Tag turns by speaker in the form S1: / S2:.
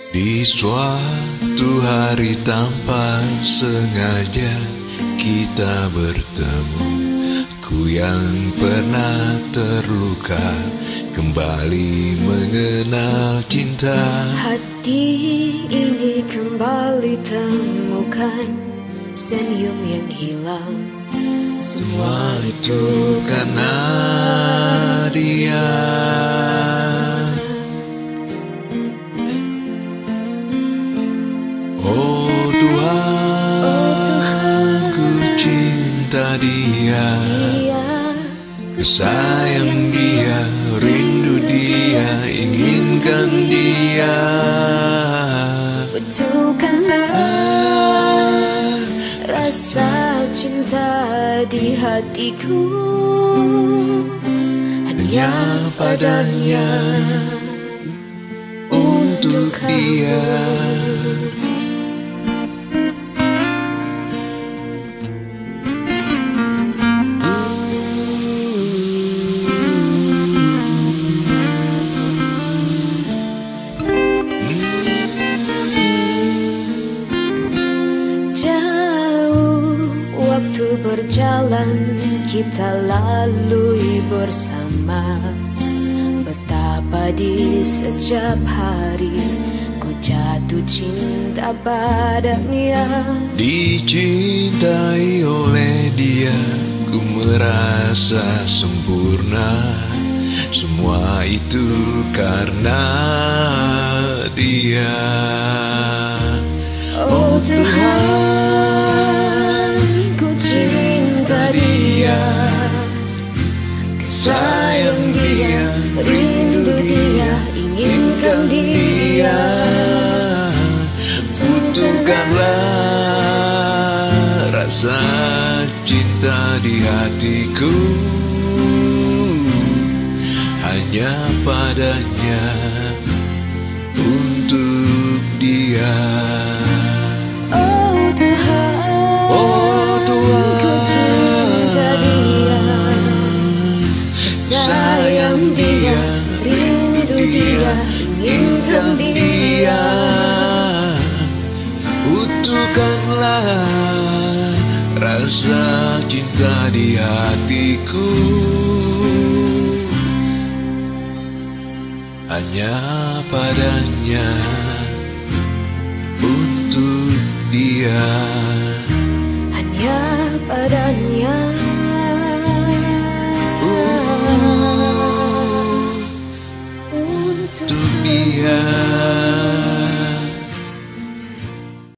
S1: Di suatu hari tanpa sengaja kita bertemu. Ku yang pernah terluka kembali mengenal cinta.
S2: Hati ini kembali temukan senyum yang hilang. Semua itu
S1: karena dia. Oh Tuhan, ku cinta dia, ku sayang dia, rindu dia, inginkan dia.
S2: Betulkanlah rasa cinta di hatiku, hanya padanya, untuk dia. Berjalan kita lalui bersama. Betapa di setiap hari ku jatuh cinta padanya.
S1: Dicintai oleh dia, ku merasa sempurna. Semua itu karena dia.
S2: Oh Tuhan, cinta dia, sayang dia, rindu dia, inginkan dia.
S1: Butuhkanlah rasa cinta di hatiku, hanya padanya, untuk dia.
S2: Oh Tuhan, ku cinta dia, sayang dia, rindu dia, inginkan dia.
S1: Butuhkanlah rasa cinta di hatiku, hanya padanya, untuk dia.
S2: Hanya padanya,
S1: untuk dia.